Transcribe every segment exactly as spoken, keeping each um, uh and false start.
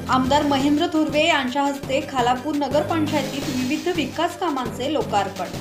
आमदार महेंद्र थोरवे यांच्या हस्ते खालापूर नगरपंचायतीत विविध विकास कामांचे लोकार्पण।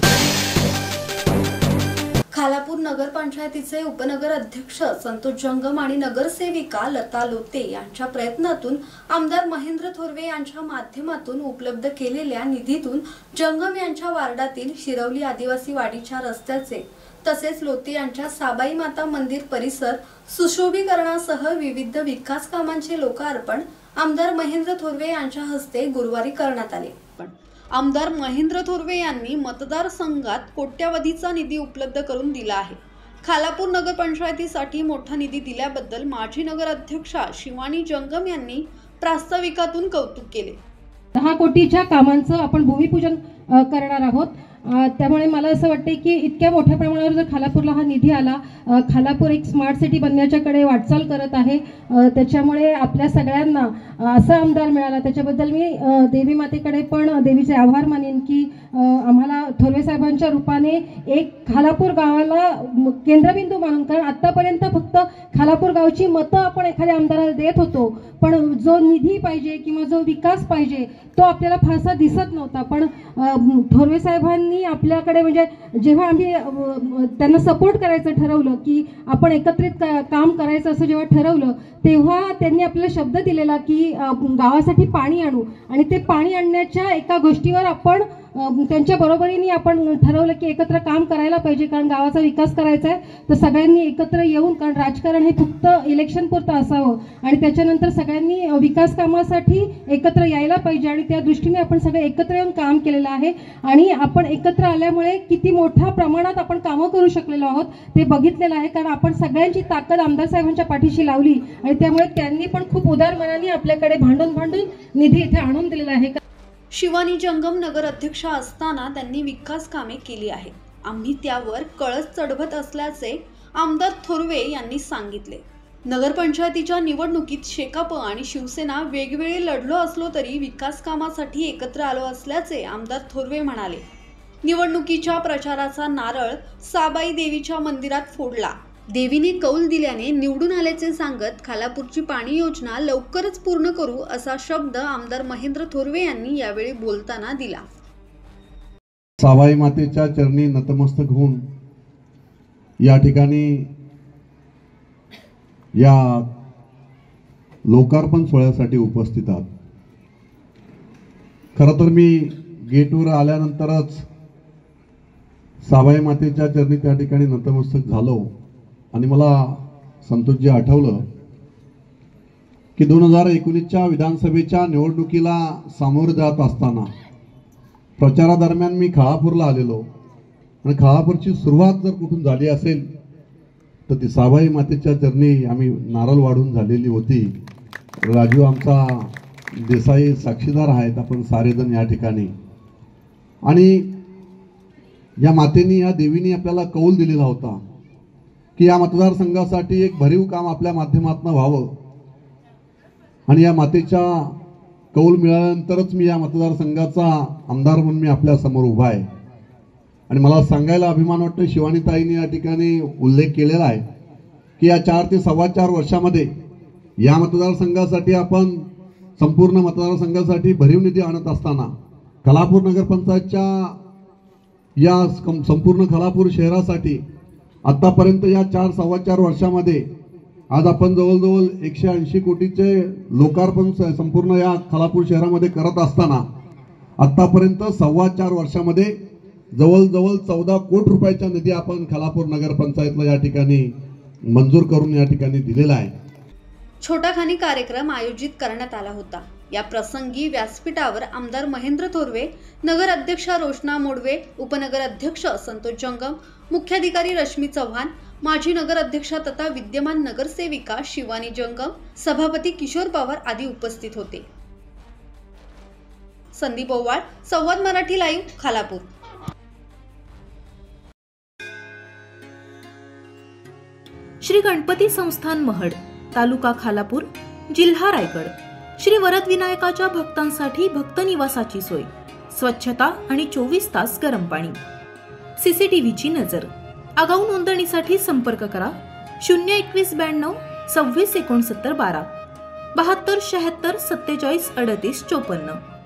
खालापूर नगरपंचायतीचे उपनगर अध्यक्ष संतोष जंगम आणि नगरसेविका लता लोते यांच्या प्रयत्नातून आमदार महेंद्र थोरवे यांच्या माध्यमातून उपलब्ध केलेल्या निधीतून जंगम यांच्या वार्डातील शिरवली आदिवासी वाडीच्या रस्त्याचे तसेच लोते यांच्या साबाई माता मंदिर परिसर सुशोभीकरणासह विविध विकास कामांचे लोकार्पण आमदार महेंद्र थोरवे यांच्या हस्ते गुरुवारी करण्यात आले। आमदार महेंद्र थोरवे यांनी मतदारसंघात कोट्यवधीचा निधी उपलब्ध करून दिला आहे। खालापूर नगरपंचायतीसाठी मोठा निधी दिल्याबद्दल माजी नगर अध्यक्षा शिवानी जंगम यांनी प्रास्ताविकातून कौतुक केले। दहा कोटीच्या कामांचं आपण भूमिपूजन करणार आहोत। त्यामुळे मला असं वाटते की इतक्या मोठ्या प्रमाणावर जर खालापूरला हा निधी आला, खालापूर एक स्मार्ट सिटी बनण्याच्याकडे वाटचाल करत आहे, त्याच्यामुळे आपल्या सगळ्यांना असा आमदार मिळाला त्याच्याबद्दल मी देवी मातेकडे पण देवीचे आभार मानेन की आम्हाला थोरवे साहेबांच्या रूपाने एक खालापूर गावाला केंद्रबिंदू मानून, कारण आतापर्यंत फक्त खालापूर गावची मतं आपण एखाद्या आमदाराला देत होतो, पण जो निधी पाहिजे किंवा जो विकास पाहिजे तो आपल्याला फारसा दिसत नव्हता। पण थोरवे साहेबांनी आपल्याकडे म्हणजे जेव्हा आम्ही त्यांना सपोर्ट करायचं ठरवलं की आपण एकत्रित काम करायचं असं जेव्हा ठरवलं तेव्हा त्यांनी आपल्याला शब्द दिलेला की गावासाठी पाणी आणू, आणि ते पाणी आणण्याच्या एका गोष्टीवर आपण त्यांच्या बरोबरीने आपण ठरवलं की एकत्र काम करायला पाहिजे, कारण गावाचा विकास करायचा आहे तर सगळ्यांनी एकत्र येऊन, कारण राजकारण हे फक्त इलेक्शन पुरतं असावं आणि त्याच्यानंतर सगळ्यांनी विकास कामासाठी एकत्र यायला पाहिजे, आणि त्या दृष्टीने आपण सगळे एकत्र येऊन काम केलेलं आहे। आणि आपण एकत्र आल्यामुळे किती मोठ्या प्रमाणात आपण कामं करू शकलेलो आहोत ते बघितलेलं आहे, कारण आपण सगळ्यांची ताकद आमदार साहेबांच्या पाठीशी लावली आणि त्यामुळे त्यांनी पण खूप उदार मनाने आपल्याकडे भांडून भांडून निधी इथे आणून दिलेला आहे। शिवानी जंगम नगर अध्यक्षा असताना त्यांनी विकास कामे केली आहेत, आम्ही त्यावर कळस चढवत असल्याचे आमदार थोरवे यांनी सांगितले। नगरपंचायतीच्या निवडणुकीत शेकाप आणि शिवसेना वेगवेगळे लढलो असलो तरी विकास कामासाठी एकत्र आलो असल्याचे आमदार थोरवे म्हणाले। निवडणुकीच्या प्रचाराचा नारळ साबाई देवीच्या मंदिरात फोडला, देवीने कौल दिल्याने निवडून आल्याचे सांगत खालापूरची पाणी योजना लवकरच पूर्ण करू असा शब्द आमदार महेंद्र थोरवे यांनी यावेळी बोलताना दिला। साबाई मातेच्या चरणी नतमस्तक होऊन या ठिकाणी या लोकार्पण सोहळ्यासाठी उपस्थित आहात। खरं तर मी गेटवर आल्यानंतरच साबाई मातेच्या चरणी त्या ठिकाणी नतमस्तक झालो आणि मला संतोषजी आठवलं की दोन हजार एकोणीसच्या विधानसभेच्या निवडणुकीला सामोरं जात असताना प्रचारादरम्यान मी खालापूरला आलेलो, आणि खालापूरची सुरुवात जर कुठून झाली असेल तर ती साबाई मातेच्या चरणी आम्ही नारळ वाढून झालेली होती। राजू आमचा देसाई साक्षीदार आहेत, आपण सारेजण या ठिकाणी, आणि या मातेनी या देवीने आपल्याला कौल दिलेला होता की या मतदारसंघासाठी एक भरीव काम आपल्या माध्यमातून व्हावं, आणि या मातेच्या कौल मिळाल्यानंतरच मी या मतदारसंघाचा आमदार म्हणून मी आपल्या समोर उभा आहे। आणि मला सांगायला अभिमान वाटतो, शिवानीताईंनी या ठिकाणी उल्लेख केलेला आहे की या चार ते सव्वा चार वर्षामध्ये या मतदारसंघासाठी आपण संपूर्ण मतदारसंघासाठी भरीव निधी आणत असताना खालापूर नगरपंचायतच्या या संपूर्ण खालापूर शहरासाठी आतापर्यंत या चार सव्वा चार वर्षामध्ये आज आपण जवळजवळ एकशे ऐंशी कोटीचे लोकार्पण संपूर्ण या खालापूर शहरामध्ये करत असताना आतापर्यंत सव्वा चार वर्षामध्ये जवळजवळ चौदा कोटी रुपयाचा निधी आपण खालापूर नगरपंचायतला या ठिकाणी मंजूर करून या ठिकाणी दिलेला आहे। छोटाखानी कार्यक्रम आयोजित करण्यात आला होता। या प्रसंगी व्यासपीठावर आमदार महेंद्र थोरवे, नगर अध्यक्षा रोशना मोडवे, उपनगर अध्यक्ष संतोष जंगम, मुख्याधिकारी रश्मी चव्हाण, माजी नगर अध्यक्षा तथा विद्यमान नगरसेविका शिवानी जंगम, सभापती किशोर पवार आदी उपस्थित होते। संदीप ओवाळ, संवाद मराठी लाईव्ह, खालापूर। श्री गणपती संस्थान महड, तालुका खालापूर, जिल्हा रायगड। श्री वरद विनायकाच्या भक्तांसाठी भक्त निवासाची सोय, स्वच्छता आणि चोवीस तास गरम पाणी, सीसीटीव्हीची नजर। आगाऊ नोंदणीसाठी संपर्क करा शून्य एकवीस ब्याण्णव सव्वीस एकोणसत्तर बारा। बहात्तर शहात्तर सत्तेचाळीस अडतीस चोपन्न.